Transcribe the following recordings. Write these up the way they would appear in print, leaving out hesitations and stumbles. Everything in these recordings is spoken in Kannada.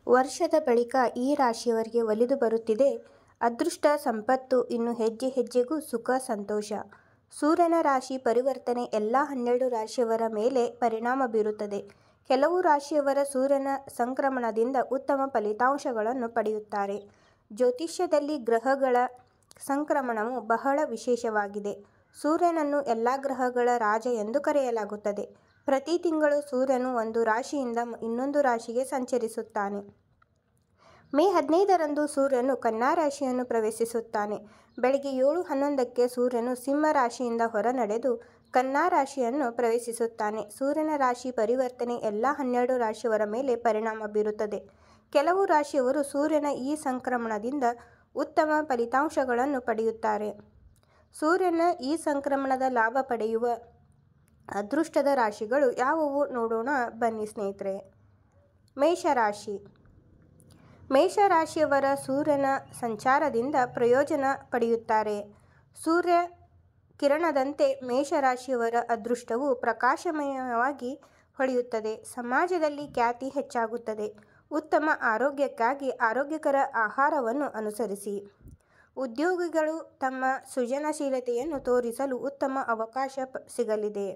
ವರ್ಷದ ಬಳಿಕ ಈ ರಾಶಿಯವರಿಗೆ ಒಲಿದು ಬರುತ್ತಿದೆ ಅದೃಷ್ಟ, ಸಂಪತ್ತು, ಇನ್ನು ಹೆಜ್ಜೆ ಹೆಜ್ಜೆಗೂ ಸುಖ, ಸಂತೋಷ. ಸೂರ್ಯನ ರಾಶಿ ಪರಿವರ್ತನೆ ಎಲ್ಲ 12 ರಾಶಿಯವರ ಮೇಲೆ ಪರಿಣಾಮ ಬೀರುತ್ತದೆ. ಕೆಲವು ರಾಶಿಯವರ ಸೂರ್ಯನ ಸಂಕ್ರಮಣದಿಂದ ಉತ್ತಮ ಫಲಿತಾಂಶಗಳನ್ನು ಪಡೆಯುತ್ತಾರೆ. ಜ್ಯೋತಿಷ್ಯದಲ್ಲಿ ಗ್ರಹಗಳ ಸಂಕ್ರಮಣವು ಬಹಳ ವಿಶೇಷವಾಗಿದೆ. ಸೂರ್ಯನನ್ನು ಎಲ್ಲ ಗ್ರಹಗಳ ರಾಜ ಎಂದು ಕರೆಯಲಾಗುತ್ತದೆ. ಪ್ರತಿ ತಿಂಗಳು ಸೂರ್ಯನು ಒಂದು ರಾಶಿಯಿಂದ ಇನ್ನೊಂದು ರಾಶಿಗೆ ಸಂಚರಿಸುತ್ತಾನೆ. ಮೇ 15ರಂದು ಸೂರ್ಯನು ಕನ್ಯಾ ರಾಶಿಯನ್ನು ಪ್ರವೇಶಿಸುತ್ತಾನೆ. ಬೆಳಗ್ಗೆ 7:11ಕ್ಕೆ ಸೂರ್ಯನು ಸಿಂಹ ರಾಶಿಯಿಂದ ಹೊರನಡೆದು ಕನ್ಯಾ ರಾಶಿಯನ್ನು ಪ್ರವೇಶಿಸುತ್ತಾನೆ. ಸೂರ್ಯನ ರಾಶಿ ಪರಿವರ್ತನೆ ಎಲ್ಲ 12 ರಾಶಿಯವರ ಮೇಲೆ ಪರಿಣಾಮ ಬೀರುತ್ತದೆ. ಕೆಲವು ರಾಶಿಯವರು ಸೂರ್ಯನ ಈ ಸಂಕ್ರಮಣದಿಂದ ಉತ್ತಮ ಫಲಿತಾಂಶಗಳನ್ನು ಪಡೆಯುತ್ತಾರೆ. ಸೂರ್ಯನ ಈ ಸಂಕ್ರಮಣದ ಲಾಭ ಪಡೆಯುವ ಅದೃಷ್ಟದ ರಾಶಿಗಳು ಯಾವುವು ನೋಡೋಣ ಬನ್ನಿ ಸ್ನೇಹಿತರೆ. ಮೇಷರಾಶಿ. ಮೇಷರಾಶಿಯವರ ಸೂರ್ಯನ ಸಂಚಾರದಿಂದ ಪ್ರಯೋಜನ ಪಡೆಯುತ್ತಾರೆ. ಸೂರ್ಯ ಕಿರಣದಂತೆ ಮೇಷರಾಶಿಯವರ ಅದೃಷ್ಟವು ಪ್ರಕಾಶಮಯವಾಗಿ ಹೊಳೆಯುತ್ತದೆ. ಸಮಾಜದಲ್ಲಿ ಖ್ಯಾತಿ ಹೆಚ್ಚಾಗುತ್ತದೆ. ಉತ್ತಮ ಆರೋಗ್ಯಕ್ಕಾಗಿ ಆರೋಗ್ಯಕರ ಆಹಾರವನ್ನು ಅನುಸರಿಸಿ. ಉದ್ಯೋಗಿಗಳು ತಮ್ಮ ಸೃಜನಶೀಲತೆಯನ್ನು ತೋರಿಸಲು ಉತ್ತಮ ಅವಕಾಶ ಸಿಗಲಿದೆ.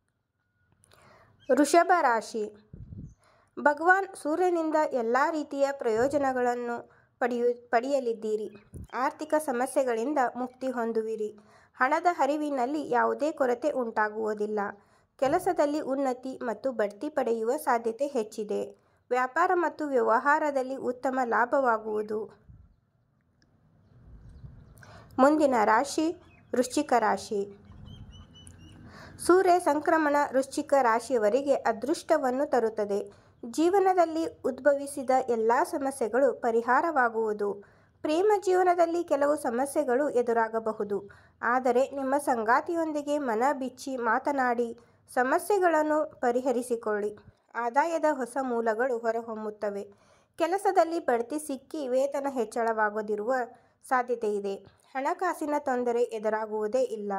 ವೃಷಭ ರಾಶಿ. ಭಗವಾನ್ ಸೂರ್ಯನಿಂದ ಎಲ್ಲ ರೀತಿಯ ಪ್ರಯೋಜನಗಳನ್ನು ಪಡೆಯಲಿದ್ದೀರಿ. ಆರ್ಥಿಕ ಸಮಸ್ಯೆಗಳಿಂದ ಮುಕ್ತಿ ಹೊಂದುವಿರಿ. ಹಣದ ಹರಿವಿನಲ್ಲಿ ಯಾವುದೇ ಕೊರತೆ ಉಂಟಾಗುವುದಿಲ್ಲ. ಕೆಲಸದಲ್ಲಿ ಉನ್ನತಿ ಮತ್ತು ಬಡ್ತಿ ಪಡೆಯುವ ಸಾಧ್ಯತೆ ಹೆಚ್ಚಿದೆ. ವ್ಯಾಪಾರ ಮತ್ತು ವ್ಯವಹಾರದಲ್ಲಿ ಉತ್ತಮ ಲಾಭವಾಗುವುದು. ಮುಂದಿನ ರಾಶಿ ವೃಶ್ಚಿಕ ರಾಶಿ. ಸೂರ್ಯ ಸಂಕ್ರಮಣ ವೃಶ್ಚಿಕ ರಾಶಿಯವರಿಗೆ ಅದೃಷ್ಟವನ್ನು ತರುತ್ತದೆ. ಜೀವನದಲ್ಲಿ ಉದ್ಭವಿಸಿದ ಎಲ್ಲ ಸಮಸ್ಯೆಗಳು ಪರಿಹಾರವಾಗುವುದು. ಪ್ರೇಮ ಜೀವನದಲ್ಲಿ ಕೆಲವು ಸಮಸ್ಯೆಗಳು ಎದುರಾಗಬಹುದು. ಆದರೆ ನಿಮ್ಮ ಸಂಗಾತಿಯೊಂದಿಗೆ ಮನ ಬಿಚ್ಚಿ ಮಾತನಾಡಿ ಸಮಸ್ಯೆಗಳನ್ನು ಪರಿಹರಿಸಿಕೊಳ್ಳಿ. ಆದಾಯದ ಹೊಸ ಮೂಲಗಳು ಹೊರಹೊಮ್ಮುತ್ತವೆ. ಕೆಲಸದಲ್ಲಿ ಬಡ್ತಿ ಸಿಕ್ಕಿ ವೇತನ ಹೆಚ್ಚಳವಾಗದಿರುವ ಸಾಧ್ಯತೆಯಿದೆ. ಹಣಕಾಸಿನ ತೊಂದರೆ ಎದುರಾಗುವುದೇ ಇಲ್ಲ.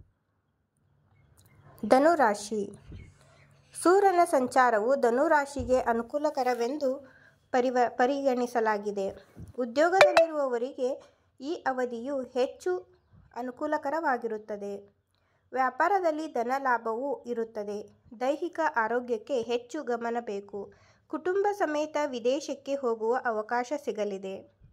ಧನುರಾಶಿ. ಸೂರ್ಯನ ಸಂಚಾರವು ಧನುರಾಶಿಗೆ ಅನುಕೂಲಕರವೆಂದು ಪರಿಗಣಿಸಲಾಗಿದೆ. ಉದ್ಯೋಗದಲ್ಲಿರುವವರಿಗೆ ಈ ಅವಧಿಯು ಹೆಚ್ಚು ಅನುಕೂಲಕರವಾಗಿರುತ್ತದೆ. ವ್ಯಾಪಾರದಲ್ಲಿ ಧನ ಲಾಭವೂ ಇರುತ್ತದೆ. ದೈಹಿಕ ಆರೋಗ್ಯಕ್ಕೆ ಹೆಚ್ಚು ಗಮನ ಬೇಕು. ಕುಟುಂಬ ಸಮೇತ ವಿದೇಶಕ್ಕೆ ಹೋಗುವ ಅವಕಾಶ ಸಿಗಲಿದೆ.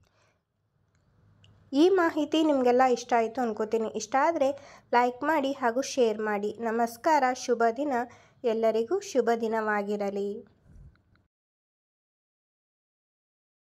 ಈ ಮಾಹಿತಿ ನಿಮಗೆಲ್ಲ ಇಷ್ಟ ಆಯಿತು ಅನ್ಕೋತೀನಿ. ಇಷ್ಟ ಆದರೆ ಲೈಕ್ ಮಾಡಿ ಹಾಗೂ ಶೇರ್ ಮಾಡಿ. ನಮಸ್ಕಾರ. ಶುಭ ದಿನ. ಎಲ್ಲರಿಗೂ ಶುಭ ದಿನವಾಗಿರಲಿ.